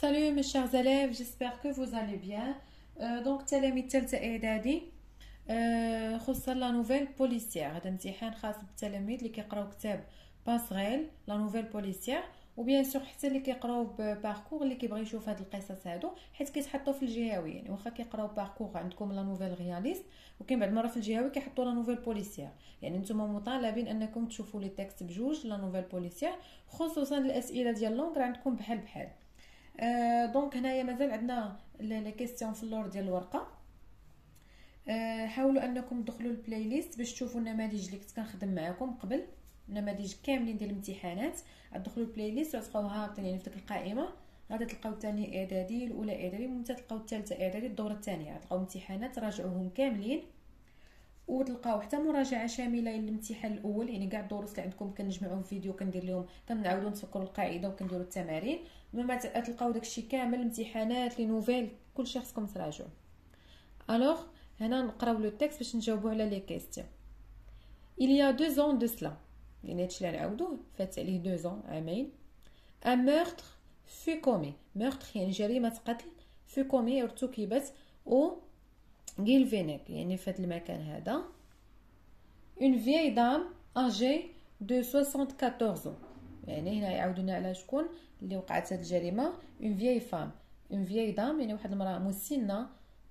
Salut mes chers élèves, j'espère que vous allez bien. Donc تلاميذ تالتة إعدادي خصوصا لا نوفيل بوليسيير. هذا امتحان خاص بالتلاميذ اللي كيقراو كتاب باسغيل لا نوفيل بوليسيير، وبيان سور حتى اللي كيقراو باركور اللي كيبغي يشوف هاد القصص هادو، حيت كيتحطوا في الجهوي. يعني واخا كيقراو باركور عندكم لا نوفيل رياليست، وكاين بعض المرات في الجهوي كيحطوا لا نوفيل بوليسيير. يعني نتوما مطالبين انكم تشوفوا لي تكست بجوج لا نوفيل بوليسيير، خصوصا الاسئله ديال لونغ راه عندكم بحال بحال. دونك هنايا مازال عندنا لي كيسيون في اللور ديال الورقه. حاولوا انكم تدخلوا البلاي ليست باش تشوفوا النماذج اللي كنت كنخدم معكم قبل، نماذج كاملين ديال الامتحانات. غتدخلوا البلاي ليست وتلقاوها هابطين يعني في ديك القائمه. غادي تلقاو الثاني اعدادي، الاولى اعدادي، ومتى تلقاو الثالثه اعدادي الدوره الثانيه. غتلقاو امتحانات راجعوهم كاملين، وتلقاو حتى مراجعه شامله للامتحان الاول. يعني كاع الدروس اللي عندكم كنجمعوهم في فيديو، كندير لهم كنعاودوا نتفكروا القاعده وكنديروا التمارين. مما تلقاو داكشي كامل، الامتحانات لي نوفيل كلشي خصكم تراجعوا. الوغ هنا نقراو لو تكست باش نجاوبوا على لي كيستيون. il y a 2 ans de cela، يعني هادشي اللي نعاودوه فات عليه 2 ans، عامين. un meurtre fut commis، meurtre يعني جريمه قتل، fut commis ارتكبت او غيلفينيك يعني في هذا المكان هذا. une vieille dame âgée de 74 ans، يعني هنا يعاودونا على شكون اللي وقعت هذه الجريمه. une vieille femme، une vieille dame يعني واحد المراه مسنه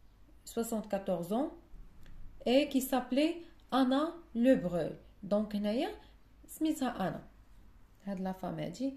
74 ans et qui s'appelait Anna Lebreu. donc هنايا سميتها انا. هاد لا فام هادي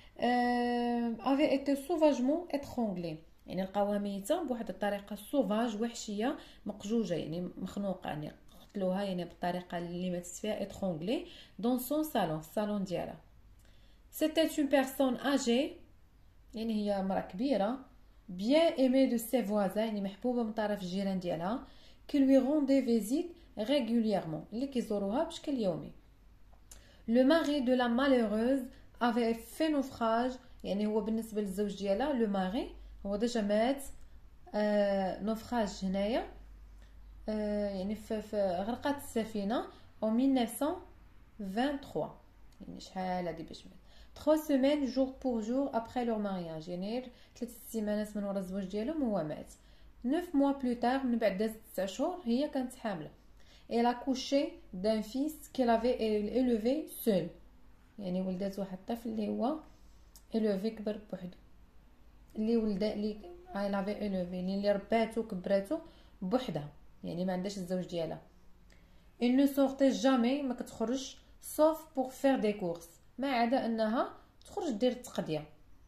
avait été sauvagement étranglée، يعني لقاوها ميته بواحد الطريقه سوفاج، وحشيه، مقجوجه، يعني مخنوقه، يعني قتلوها يعني بالطريقه اللي ماتت فيها étranglée dans son salon، الصالون ديالها. c'était une personne âgée، يعني هي مرأة كبيره، bien aimée de ses voisins، يعني محبوبه من طرف الجيران ديالها، qui lui rendait visite régulièrement، اللي كيزوروها بشكل يومي. le mari de la malheureuse avait fait naufrage، يعني هو بالنسبه للزوج ديالها لو ماري هو ديجا مات. نوفراج هنايا يعني في غرقت السفينه en 1923، يعني شحال هادي باش مات. 3 semaines jour pour jour après leur mariage، يعني 3 سيمانات من ورا الزواج ديالهم هو مات. 9 mois plus tard، من بعد 9 شهور هي كانت حامله. elle a couché d'un fils qu'elle avait élevé seul، يعني ولدت واحد الطفل اللي هو élevé كبر بوحدو، اللي ولد اللي elle avait élevé اللي رباتو كبراتو بوحدها، يعني ما عندهاش الزوج ديالها. il ne sortait jamais، ما كتخرج sauf pour faire des courses، ما عدا انها تخرج دير التقضيه.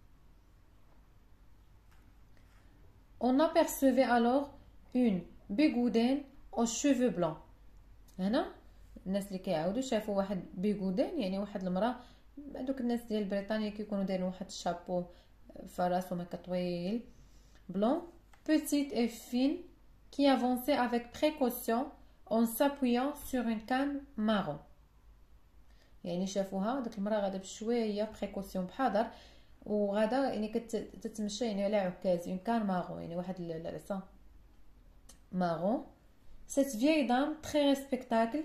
on apercevait alors une bigoudaine aux cheveux blancs. هنا الناس اللي كيعاودوا شافوا واحد بيغودين، يعني واحد المراه، هذوك الناس ديال بريطانيا كيكونوا دايرين واحد الشابو في راسهم هكا طويل بلون. petite et fine qui avançait avec précaution en s'appuyant sur une canne marron، يعني شافوها ديك المراه غاده بشويه بريكوسيون بحذر، وغاده يعني كتتمشى يعني على عكاز اون كان مارون، يعني واحد العصا مارون. cette vieille dame très respectable،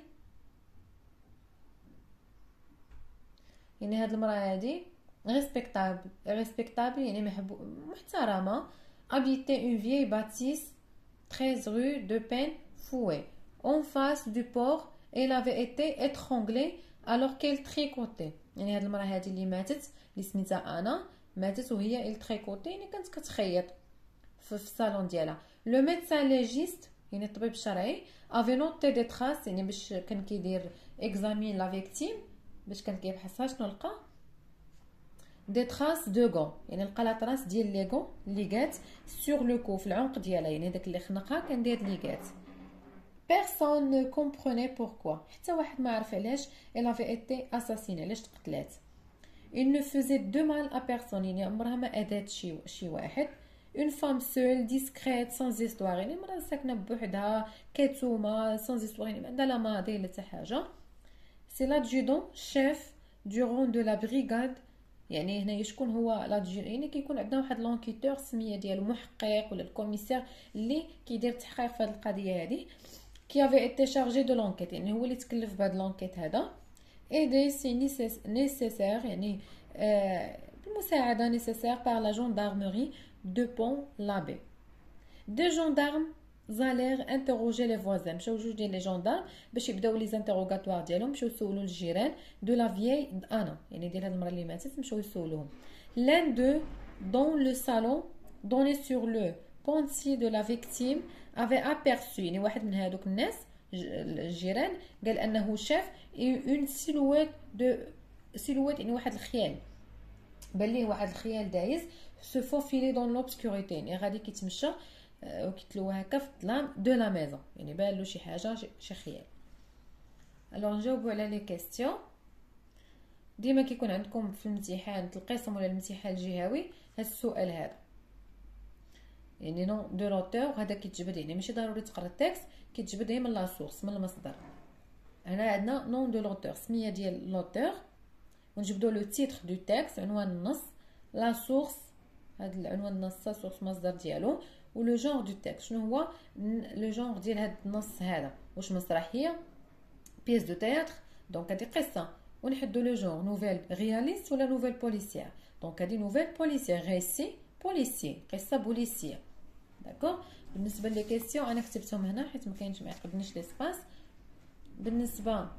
يعني هاد المراه هادي respectable يعني محترمه. habitait une vieille bâtisse 13 rue de Penfouet en face du port. elle avait été étranglée alors qu'elle tricotait، يعني هاد المراه هادي اللي ماتت اللي سميتها انا ماتت وهي elle tricotait، يعني كانت كتخيط في الصالون ديالها. le médecin légiste يعني الطبيب الشرعي avait noté des traces، يعني باش كان كيدير examine la victime، باش كان كيبحثها شنو لقى. دي تراس دو غون، يعني لقى لا تراس ديال لي غون اللي جات سور لو كو، في العنق ديالها، يعني داك اللي خنقها كان داير لي جات. بيرسون نو كومبروني بوركوا، حتى واحد ما عرف علاش elle avait été assassinée، علاش تقتلات. il ne faisait de mal à personne، يعني عمرها ما اذات شي واحد. une femme seule discrète sans histoire، يعني مرا ساكنه بوحدها كتومه sans histoire، يعني ما عندها لا ماضي لا حتى حاجه. c'est l'adjudant chef du rang de la brigade، يعني هنا شكون هو لادجير، يعني كيكون عندنا واحد لونكيتور السميه ديالو محقق ولا الكوميسير اللي كيدير التحقيق في هذه القضيه هذه. كي افي ايتي شارجي دو لونكيت، يعني هو اللي تكلف بهاد لونكيت هذا. اي دي سي نيسيسير، يعني المساعدة nécessaire par la gendarmerie de Pont-l'Abbé. Deux gendarmes allèrent interroger les voisins. مشاو جوج ديال لي جوندار باش يبداو لي زانتيروغاتوار ديالهم، مشاو يسولوا الجيران دو لا فيي انا، يعني ديال هاد المراه اللي ماتت، مشاو يسولوهم. L'un d'eux dans le salon donné sur le pensier de la victime avait aperçu، يعني واحد من هادوك الناس الجيران قال انه شاف une silhouette يعني واحد الخيال، بان ليه واحد الخيال دايز se faufiler dans l'obscurité، يعني غادي كيتمشى وكيتلوى هكا في الظلام دو لا ميزون، يعني بان له شي حاجه شي خيال. الوغ نجاوبوا على لي كيسيون. ديما كيكون عندكم في الامتحان القسم ولا الامتحان الجهوي هذا السؤال هذا، يعني نون دو لوتور، هذا كيتجبد، يعني ماشي ضروري تقرا التكست، كيتجبد من لا سورس، من المصدر. هنا عندنا نون دو لوتور، سميه ديال لوتور، ونجبدوا لو تيتر دو تكست، عنوان النص، لا سورس، هذا العنوان النص سورس مصدر ديالو، ولو جونغ دو تكست، شنو هو لو جونغ ديال هذا النص هذا، واش مسرحيه، بيس دو تياتر، دونك هذه قصه، ونحدوا لو جونغ نوفيل رياليست ولا نوفيل بوليسيير، دونك هذه نوفيل بوليسيير، ريسي بوليسيي، قصه بوليسيه. داكوغ. بالنسبه لي كيسيون انا كتبتهم هنا حيت ما كاينش، ما يعقدنيش ليسباس. بالنسبه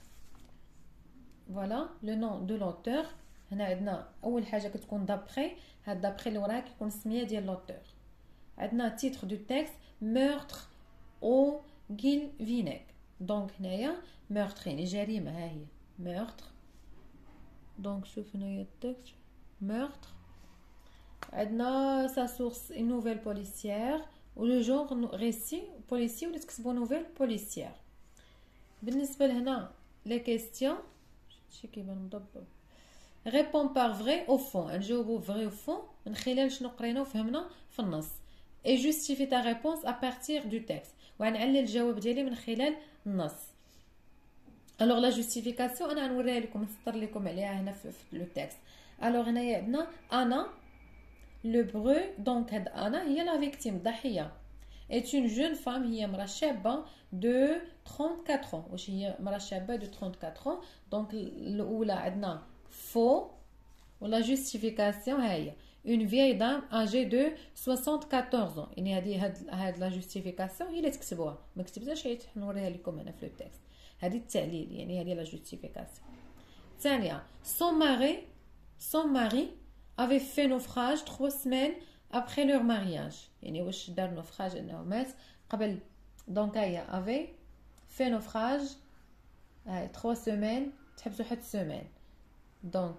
فوالا لو نون دو لوتور، هنا عندنا اول حاجه كتكون دابخي، هاد دابخي اللي وراها كيكون السميه ديال لوتور. عندنا تيتر دو تكست meurtre او Guilvinec، دونك هنايا meurtre يعني جريمه، ها هي meurtre، دونك شوف هنايا التكست meurtre. عندنا sa source une nouvelle policière و لو جونغ ريسي بوليسي، ولا تكتبوا نوفيل بوليسيير. بالنسبه لهنا لي كيسيون شي كيبان مضبب، répond par vrai au fond، نجاوبوا vrai au fond من خلال شنو قرينا وفهمنا في النص، et justifie ta réponse à partir du texte، وغنعلل الجواب ديالي من خلال النص. الوغ لا جوستيفيكاسيون انا غنوريها لكم، نسطر لكم عليها هنا في لو تكست. الوغ هنايا عندنا انا لو برو، دونك هاد انا هي لا فيكتيم الضحيه، est une jeune femme، هي مرا شابه دو 34 ans، واش هي مرا شابه دو 34 ans، دونك الاولى عندنا فو، ولا جوستيفيكاسيون ها هي une vieille dame âgée de 74 ans، يعني هاد لا جوستيفيكاسيون هي اللي تكتبوها، ما كتبتهاش حيت نوريها لكم هنا في لو تكست، هذه التعليل، يعني هذه لا جوستيفيكاسيون. ثانيه son mari avait fait naufrage 3 semaines après leur mariage، يعني واش دار نوفراج، انه مات قبل، دونك هي avait fait naufrage 3 semaines، تحبسوا واحد سيمين، دونك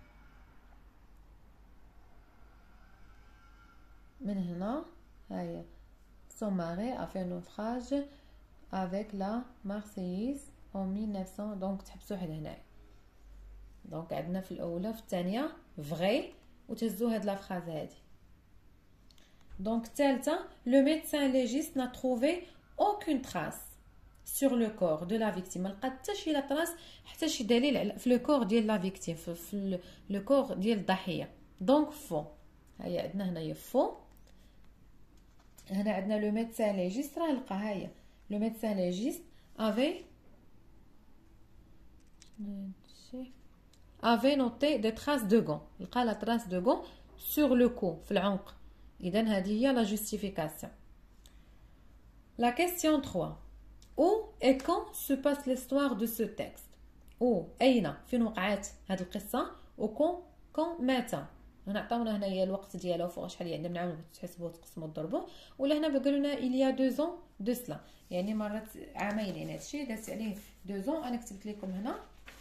من هنا هاي son mari a fait naufrage avec la Marseillaise en 1900، دونك تحبسوا واحد هنا، دونك عندنا في الاولى في الثانيه فغي، وتهزوا هاد لا فراز هادي. دونك الثالثه لو ميدسان ليجيست n'a trouvé aucune trace sur le corps de la victime، ما لقى حتى شي لا تراس، حتى شي دليل في لو كور ديال لا فيكتيم، في لو كور ديال الضحيه، دونك فو. هيا عندنا هنايا فو. هنا عندنا لو ميدسان ليجيست راه لقاها، هي لو ميدسان ليجيست avait noté des traces de gants، لقى لا trace de gants sur le cou، في العنق. اذا هذه هي لا جوستيفيكاسيون. La question 3. Où et quand se passe l'histoire de ce texte؟ où أين فين وقعت هذه القصة، و quand مات. هنا عطاونا هنايا الوقت ديالها فوق شحال عندنا، نعاونوا تحسبوا وتقسموا وتضربوا، ولا هنا بقولوا لنا il y a 2 ans de cela، يعني مرات عامين، يعني هادشي دازت عليه 2 ans. انا كتبت لكم هنا،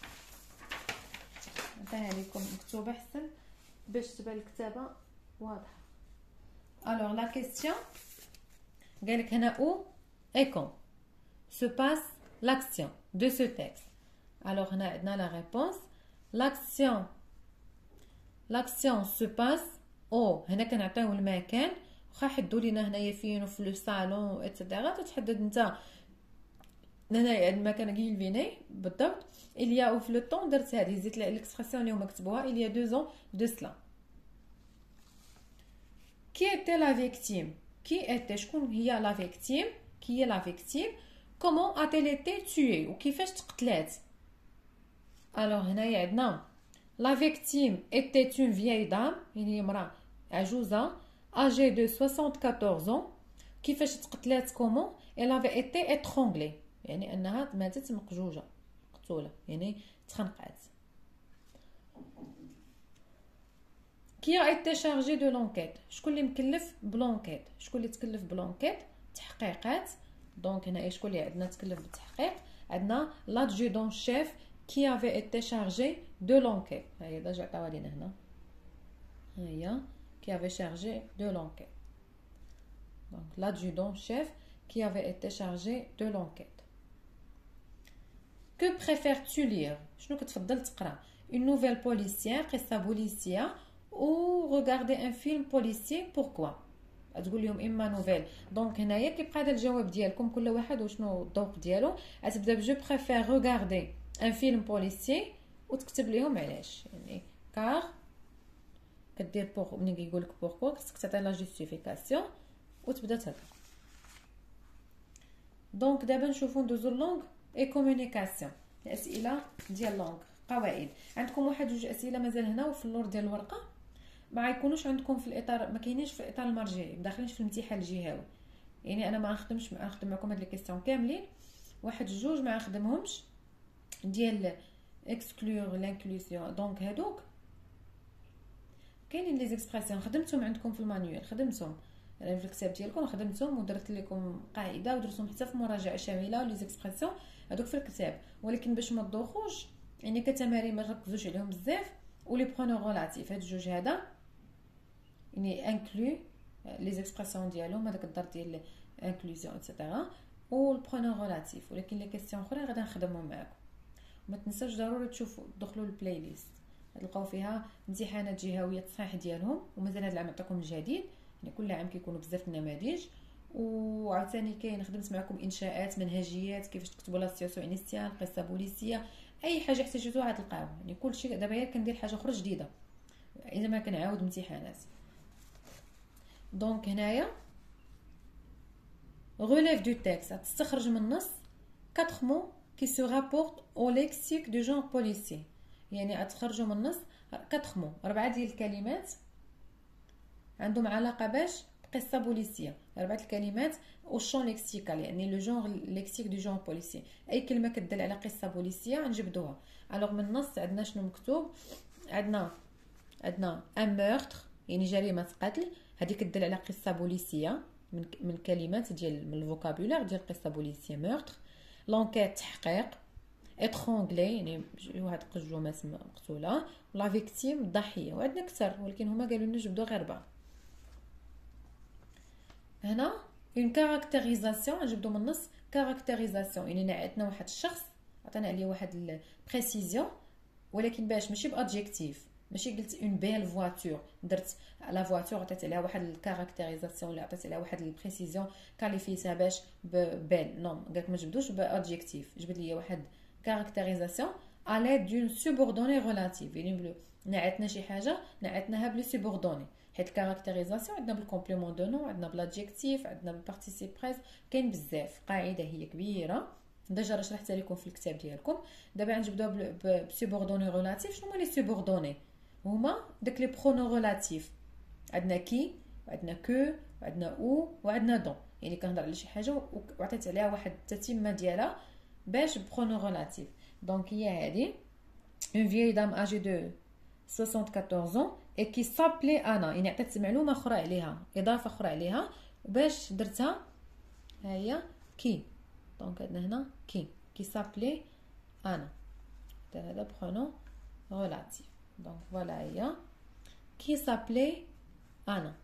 نعطيها لكم مكتوبه حسن باش تبان الكتابه واضحه. alors la question قالك هنا où et quand se passe l'action de ce texte. alors هنا عندنا la réponse، l'action se passe au، هنا كنعطيو المكان، واخا حدوا لينا هنايا فين، في لو صالون اتسيتيرا، تتحدد انت هنايا المكان غيلفيني بالضبط. il y a في لو طون درت هذه، زدت ليكسبرسيون اللي هما كتبوها il y a 2 ans de cela. qui était la victime، qui était شكون هي لا فيكتيم، كي هي لا فيكتيم، comment a-t-elle été tuée، وكيفاش تقتلات. alors هنايا عندنا La victime était une vieille dame يعني امرأة عجوزة âgée de 74 ans. كيفاش تقتلات كومون؟ elle avait été étranglée يعني انها ماتت مقجوجة مقتولة يعني تخنقات. Qui a été chargé de l'enquête؟ شكون اللي مكلف بلونكيت؟ شكون اللي تكلف بلونكيت؟ تحقيقات. دونك هنا شكون اللي عندنا تكلف بالتحقيق؟ عندنا l'adjudant chef qui avait été chargé de l'enquête. هي ديجا عطاوها لينا هنا. هي qui avait chargé de l'enquête. Donc l'adjudant chef qui avait été chargé de l'enquête. Que préfères-tu lire؟ شنو كتفضل تقرا؟ Une nouvelle policière قصة بوليسية ou regarder un film policier. Pourquoi؟ تقول لهم اما نوفيل. دونك هنايا كيبقى هذا الجواب ديالكم كل واحد وشنو الذوق ديالو. غتبدا بجو بريفير regarder un film policier وتكتب لهم علاش يعني كار كدير بوغ ملي كيقول لك بوركوا خصك تعطي لا جوستيفيكاسيون وتبدا تهضر. دونك دابا نشوفو ندوزو لونغ اي كومونيكاسيون. الاسئله ديال لونغ قواعد. عندكم واحد جوج اسئله مازال هنا وفي اللور ديال الورقه ما يكونوش عندكم في الاطار، ما كاينينش في الاطار المرجعي، داخلينش في الامتحان الجهوي. يعني انا ما نخدمش نخدم معكم هاد لي كيسيون كاملين، واحد جوج ما نخدمهمش ديال اكسكلور لانكلوزيون. دونك هادوك كاينين لي زيكسبرسيون خدمتهم عندكم في المانيوال، خدمتهم انا في الكتاب ديالكم خدمتهم ودرت لكم قاعده ودرتهم حتى في مراجعه شامله لي زيكسبرسيون هادوك في الكتاب. ولكن باش ما تدوخوش يعني كتمارين ما نركزوش عليهم بزاف. ولي برونو ريلاتيف هاد الجوج هذا يعني انكلو لي زيكسبرسيون ديالهم هذاك الدار ديال انكلوزيون ايتترا والبرونو ريلاتيف. ولكن لي كيسيون اخرى غادي نخدمهم معكم. ما تنساوش ضروري تشوفوا دخلوا البلاي ليست تلقاو فيها امتحانات جهويه التصحيح ديالهم. ومازال هذا العام نعطيكم الجديد يعني كل عام كيكونوا بزاف النماذج. وعاوتاني كاين خدمت معكم انشاءات منهجيات كيفاش تكتبوا لا سياسيون انيسيال قصه بوليسيه اي حاجه احتاجتوها غتلقاوها. يعني كلشي دابا كندير حاجه اخرى جديده اذا ما كنعاود امتحانات. دونك هنايا relève du texte تستخرج من النص 4 mots qui se rapportent au lexique du genre policier. يعني تخرجوا من النص 4 mots 4 ديال الكلمات عندهم علاقه باش قصه بوليسيه. 4 الكلمات او شون ليكسيكال يعني لو جونغ ليكسيك دو جونغ بوليسي. اي كلمه كتدل على قصه بوليسيه نجبدوها. الوغ من النص عندنا شنو مكتوب؟ عندنا ان مورتر يعني جريمه قتل، هذه كتدل على قصه بوليسيه من كلمات ديال من الفوكابولير ديال قصه بوليسيه مورتر. لونكيت تحقيق، اترونغلي يعني واحد قجومه مقتوله، لا فيكتيم الضحيه. وعندنا كثر ولكن هما قالوا لنا جبدوا غير 4. هنا اون كاركتيريزاسيون نجبدو من النص كاركتيريزاسيون يعني عندنا واحد الشخص عطينا عليه واحد البريسيزيون ولكن باش ماشي بادجيكتيف. ماشي قلت اون بيل فواتور درت لا فواتور عطيت عليها واحد الكاركتيريزاسيون ولا عطيت عليها واحد البريسيزيون كاليفيتها باش بيل. نو قالك ما جبدوش بادجيكتيف، جبد لي واحد كاركتيريزاسيون à l'aide d'une subordonnée relative. يعني نعتنا شي حاجه نعتناها بلي سوبوردوني. حيت الكاركتيريزاسيون عندنا بالكومبليمون دو نو، عندنا بالادجيكتيف، عندنا بالبارتيسيب بريس، كاين بزاف. قاعده هي كبيره ديجا راه شرحتها لكم في الكتاب ديالكم. دابا غنجبدوها بسوبوردوني ريلاتيف. شنو هما لي سوبوردوني؟ هما داك لي برونو ريلاتيف. عندنا كي وعندنا كو وعندنا او وعندنا دون. يعني كنهضر على شي حاجه وعطيت عليها واحد التتمه ديالها باش برونو ريلاتيف. دونك هي هذه une vieille dame âgée de 74 ans et qui s'appelait Anna. يعني عطيت معلومه اخرى عليها، اضافه اخرى عليها وباش درتها ها هي كي. دونك عندنا هنا كي s'appelait Anna. هذا برونون ريلاتيف. دونك فوالا هي qui s'appelait Anna.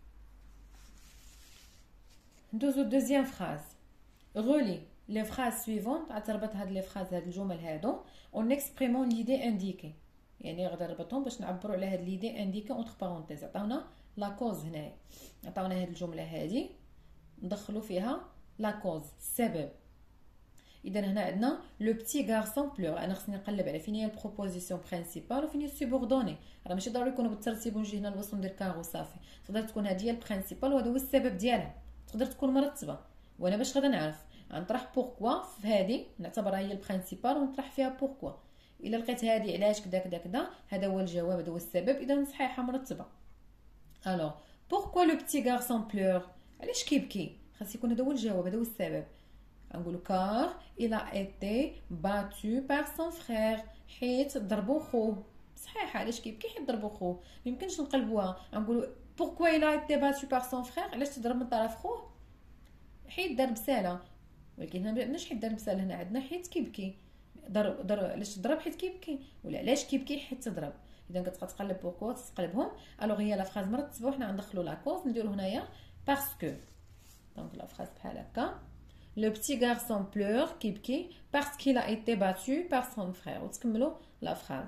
ندوزو دوزيام فراز. relis les phrases suivantes. غتربط هاد لي فراز هاد الجمل هادو en exprimant l'idée indiquée. يعني غادي نربطهم باش نعبروا على هاد ليدي انديكي اونتر بارونتيز. عطاونا لا كوز هنايا، عطاونا هاد الجمله هادي ندخلوا فيها لا كوز السبب. اذا هنا عندنا لو بتي غارسون بلور. انا خصني نقلب على فين هي البروبوزيسيون برينسيبال وفين هي السوبوردوني. راه ماشي ضروري يكونوا بالترتيب ونجي هنا الوسط ندير كارو صافي. تقدر تكون هذه هي البرينسيبال وهذا هو السبب ديالها. تقدر تكون مرتبه وانا باش غادي نعرف غنطرح بوركوا في هذه نعتبرها هي البرينسيبال ونطرح فيها بوركوا. الا لقيت هذه علاش كذا كذا كذا، هذا هو الجواب، هذا هو السبب، اذا صحيحه مرتبه. الوغ بوركوا لو بتي غارسون بلور، علاش كيبكي؟ خاص يكون هذا هو الجواب، هذا هو السبب. نقولوا كار il a été battu par son frère، حيت ضربو خوه. صحيحه، علاش كيبكي؟ حيت ضربو خوه. ميمكنش نقلبوها نقولوا pourquoi il a été battu par son frère، علاش تضرب من طرف خوه؟ حيت دار بساله. ولكن هنا ما عندناش حيت دار بساله، هنا عندنا حيت كيبكي. ضرب علاش تضرب؟ حيت كيبكي. ولا علاش كيبكي؟ حيت تضرب. اذا كتبقى تقلب بوركوا تقلبهم. الوغ هي لا فراز مرتبه، وحنا غندخلوا لا كوز نديرو هنايا باسكو. دونك لا فراز بحال هكا. Le petit garçon pleure كيبكي parce qu'il a été battu par son frère. وتكملوا لا فراز.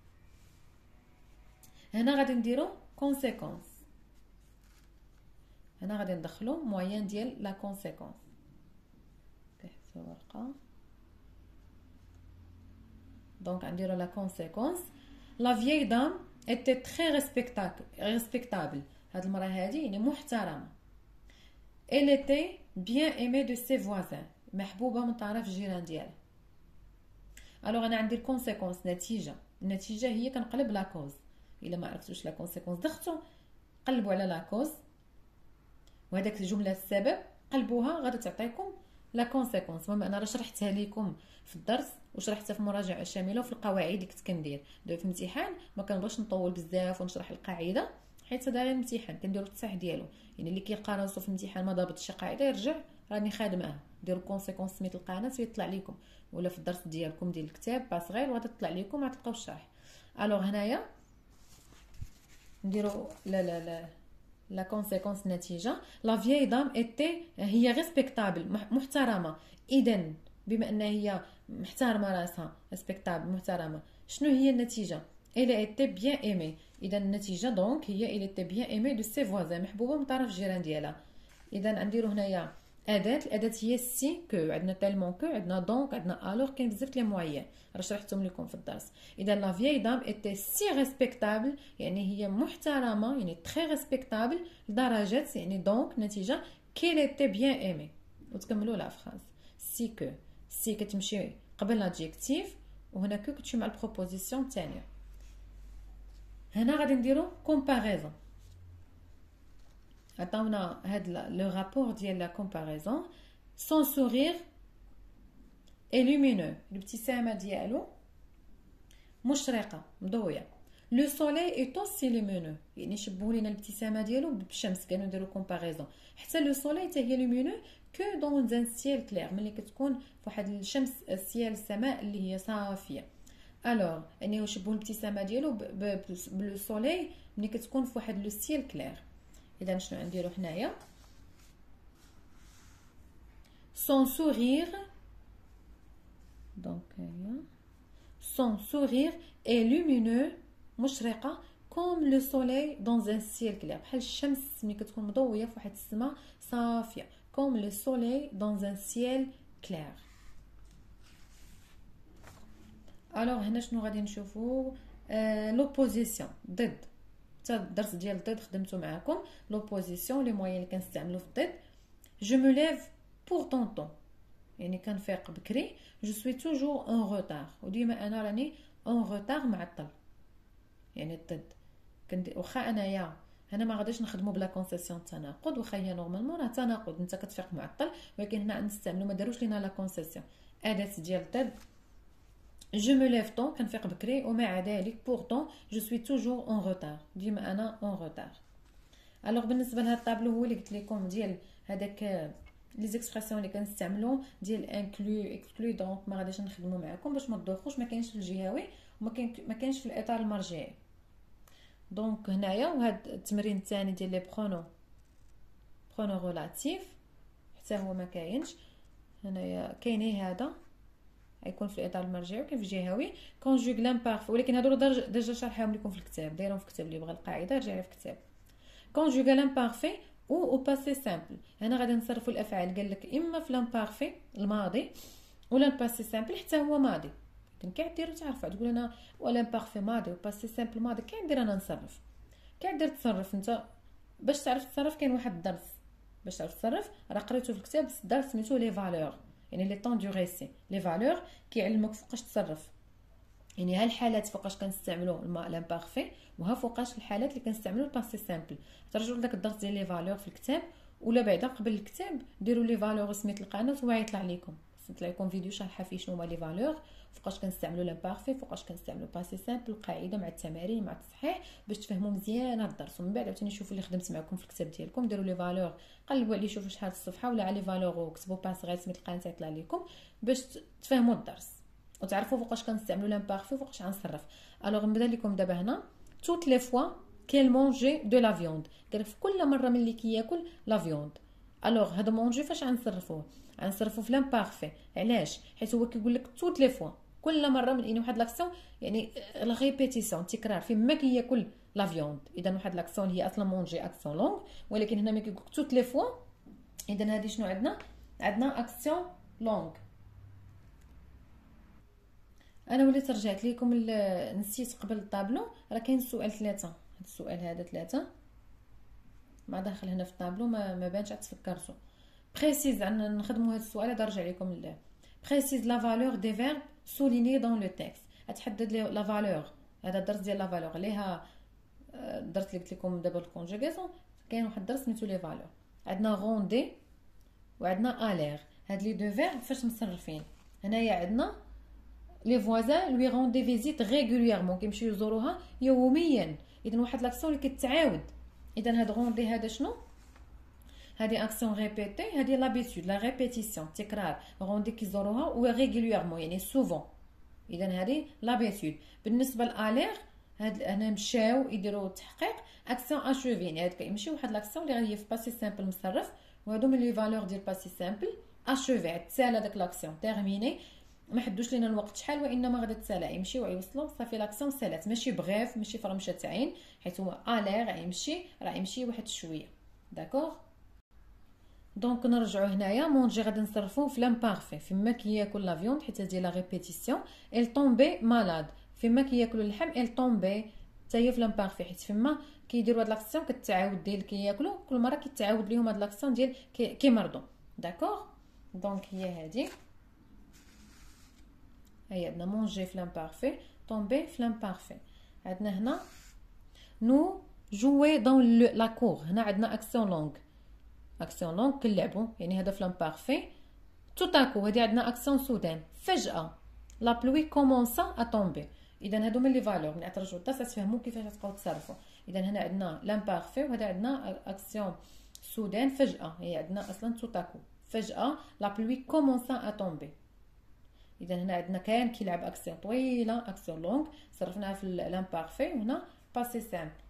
هنا غادي نديرو كونسيكونس. هنا غادي ندخلو موين ديال لا كونسيكونس. كنحطو ورقه. دونك غنديرو لا كونسيكونس. La vieille dame était très respectable. هاد المراه هادي يعني محترمه. Elle était bien aimée de ses voisins. محبوبه من طرف الجيران ديالها. الوغ انا عندي الكونسيكونس نتيجه. النتيجه هي كنقلب لا كوز. الا ما عرفتوش لا كونسيكونس دختو قلبوا على لا كوز، وهذاك الجمله السبب قلبوها غادي تعطيكم لا كونسيكونس. المهم انا راه شرحتها لكم في الدرس وشرحتها في مراجعه شامله وفي القواعد اللي كنت كندير. دابا في الامتحان ما كنبغيش نطول بزاف ونشرح القاعده، حيت هذا غير الامتحان كنديرو التصحيح ديالو. يعني اللي كيلقى راسو في الامتحان ما ضابطش شي قاعده يرجع، راني خادماها. ديروا كونسيكونس سميت القناه ويطلع لكم، ولا في الدرس ديالكم ديال الكتاب با صغير وغادي تطلع لكم غتلقاو الشرح. الوغ هنايا نديرو لا كونسيكونس نتيجه. لا فيي دام ايتي هي ريسبكتابل محترمه. اذا بما ان هي محترمه راسها ريسبكتابل محترمه، شنو هي النتيجه؟ الا ايتي بيان ايمي. اذا النتيجه دونك هي الا ايتي بيان ايمي دو سي فوازان، محبوبه من طرف الجيران ديالها. اذا نديرو هنايا الاداه هي سي كو. عندنا تالمون كو، عندنا دونك، عندنا الوغ، كاين بزاف لي موين راه شرحتهم لكم في الدرس. اذا لا فيي دام ايتي سي ريسبكتابل يعني هي محترمه، يعني تري ريسبكتابل لدرجه، يعني دونك نتيجه كيل ايتي بيان ايمي. وتكملوا لا فراز. سي كو، سي كتمشي قبل لادجيكتيف، وهنا كو كتمشي مع البروبوزيسيون الثانيه. هنا غادي نديرو كومباريزون. عطاونا هاد لو رابور ديال لا كومباريزون. سون سورير اي لومينو، الابتسامه ديالو مشرقه مضويه. لو سولي اي اوسي لومينو، يعني شبهوا لينا الابتسامه ديالو بالشمس. كانوا نديرو كومباريزون. حتى لو سولي حتى هي لومينو كو دون ان سيل كلير، ملي كتكون فواحد الشمس السيال السماء اللي هي صافيه. الوغ يعني شبهوا الابتسامه ديالو بلو سولي ملي كتكون فواحد لو سيل كلير. اذا شنو نديرو حنايا؟ son sourire donc son sourire est lumineux مشرقه comme le soleil dans un ciel clair، بحال الشمس ملي كتكون مضويه فواحد السماء صافيه. comme le soleil dans un ciel clair. الوغ هنا شنو غادي نشوفوا؟ لوبوزيسيون، ضد. حتى الدرس ديال الضد خدمته معكم. لوبوزيسيون لي موين اللي كنستعملو في الضد. جو مو ليف بور طونطون، يعني كنفيق بكري. جو سوي توجور اون روتار، وديما انا راني اون روتار معطل. يعني الضد واخا انايا هنا ما غاديش نخدمو بلا كونسيسيون التناقض، واخا هي نورمالمون راه تناقض، انت كتفيق معطل، ولكن هنا نستعملو ما داروش لينا لا كونسيسيون. اداه ديال الضد je me lève tôt كنفيق بكري، ومع ذلك pourtant je suis toujours en retard، ديما انا en retard. الوغ بالنسبه لهذا الطابلو هو اللي قلت لكم ديال هذاك لي زيكسبرسيون اللي كنستعملو ديال انكلو اكسكلو. دونك ما غاديش نخدمو معكم باش ما تدوخوش، ما كاينش في الجهوي وما كاينش في الاطار المرجعي. دونك هنايا وهذا التمرين الثاني ديال لي برونو ريلاتيف حتى هو ما كاينش هنايا. كاين هذا غيكون في الاطار المرجعي وكاين في الجهوي كونجوغ لامبارفي، ولكن هادو ديجا شارحهم لكم في الكتاب، دايرهم في الكتاب. اللي بغى القاعده رجع لها في الكتاب. كونجوغ لامبارفي او باسي سامبل. هنا غادي نصرفوا الافعال، قال لك اما في لامبارفي الماضي ولا الباسي سامبل حتى هو ماضي. كاع ديروا تعرفوا تقول انا ولا لامبارفي ماضي وباسي سامبل ماضي، كاع دير انا نصرف، كاع دير تصرف. انت باش تعرف تصرف كاين واحد الدرس باش تعرف تصرف راه قريتو في الكتاب، الدرس سميتو لي فالور، يعني لي طون دو ريسي. لي فالور كيعلمك فوقاش تصرف. يعني ها الحالات فوقاش كنستعملوا لامبارفي، وها فوقاش الحالات اللي كنستعملوا الباسي سامبل. ترجعوا لذاك الدرس ديال لي فالور في الكتاب، ولا بعدا قبل الكتاب ديروا لي فالور سميت القناه وغيطلع لكم، يطلع لكم فيديو شارحه فيه شنو هما لي فالور، فوقاش كنستعملوا لامبارفي، فوقاش كنستعملوا باسي سامبل، القاعده مع التمارين مع التصحيح باش تفهموا مزيان هذا الدرس. ومن بعد عاوتاني شوفوا اللي خدمت معكم في الكتاب ديالكم، ديروا لي فالور، قلبوا عليه شوفوا شحال الصفحه، ولا على لي فالور وكتبوا باس غير سميت القناه يطلع لكم باش تفهموا الدرس وتعرفوا فوقاش كنستعملوا لامبارفي وفوقاش غنصرف. الوغ نبدا لكم دابا هنا توت لي فوا كيل مونجي دو لا فيوند، قالك في كل مره ملي كياكل لا فيوند. الوغ هذا مونجي فاش غنصرفوه؟ غنصرفوه في لامبارفي. علاش؟ حيت هو كيقول لك توت لي فوا، كل مره من واحد لاكسيون، يعني لا ريبيتيسيون تكرار في ما كياكل لا فيوند. اذا واحد لاكسيون هي اصلا مونجي اكسيون لونغ، ولكن هنا ملي كيقول لك توت لي فوا، اذا هذه شنو عندنا؟ عندنا اكسيون لونغ. انا وليت رجعت لكم نسيت قبل الطابلو، راه كاين السؤال 3. هذا السؤال هذا 3 ما داخل هنا في الطابلو، ما بانش تفكرتو. بريسيز عندنا نخدموا هذا السؤال هذا، رجع لكم ل بريسيز لا فالور دي فيرب سوليني دون لو تيكست. غتحدد لي لا فالور، هذا الدرس ديال لا فالور ليها درت اللي قلت لكم دابا الكونجوغاسيون. كاين واحد الدرس سميتو لي فالور، عندنا روندي وعندنا الير. هاد لي دو فيرب فاش مصرفين؟ هنايا عندنا لي فوازان لوي روند دي فيزيت ريغوليرمون، كيمشيو يزوروها يوميا. اذا واحد لاكسيون اللي كتعاود. اذا هاد روندي هذا شنو؟ هذه اكسيون ريبيتي، هذه لابيتود لا ريبيتيسيون تكرار. روندي كيزوروها و ريغوليرمون يعني سوفون، اذا هذه لابيتود. بالنسبه لالير هاد هنا مشاو يديروا التحقيق اكسيون اشوفي، يعني هاد كيمشي واحد لاكسيون اللي غادي في باسي سامبل مصرف، وهادو من لي فالور ديال باسي سامبل اشوفي تسالى داك لاكسيون تيرميني، ما حدوش لينا الوقت شحال، وانما غادي تسالى يمشيو يوصلوا صافي لاكسيون سالات، ماشي بغيف ماشي فرمشه عين، حيت هو الير راه يمشي واحد شويه. داكوغ دونك نرجعوا هنايا مونجي غادي نصرفوه في لامبارفي فيما كياكل لا فيوند، حيت هذه لا ريبيتيسيون. ال طومبي مالاد فيما كياكلوا اللحم، ال طومبي حتى هي في لامبارفي، حيت فيما كيديروا هاد لاكسيون كتعاود ديال كياكلوا كل مره كيتعاود ليهم هاد لاكسيون ديال كيمرضوا. داكوغ دونك هي هذه، هي عندنا مونجي في لامبارفي، طومبي في لامبارفي. عندنا هنا نو جوي دون لا كور، هنا عندنا اكسيون لونغ، اكسيون لونغ كنلعبوا، يعني هذا في لامبارفي. توتاكو هذه عندنا اكسيون سودان، فجأة لا بلوي كومونسا ا طومبي. اذا هادو من لي فالور من ترجعوا الدرس تفهموا كيفاش تبقاو تصرفوا. اذا هنا عندنا لامبارفي، وهذا عندنا اكسيون سودان فجأة، هي عندنا اصلا توتاكو فجأة لا بلوي كومونسا ا طومبي. اذا هنا عندنا كان كيلعب اكسيون طويله اكسيون لونغ صرفناها في لامبارفي، وهنا باسي سامبل.